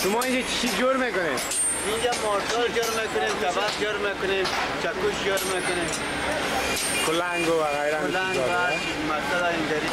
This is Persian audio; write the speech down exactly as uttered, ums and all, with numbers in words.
شما اینجا چی جور میکنید؟ اینجا مارتال جور میکنیم، کباب جور میکنیم، چکوش جور میکنیم، کلنگ و غیره. کلنگ و مثلا اینجوری.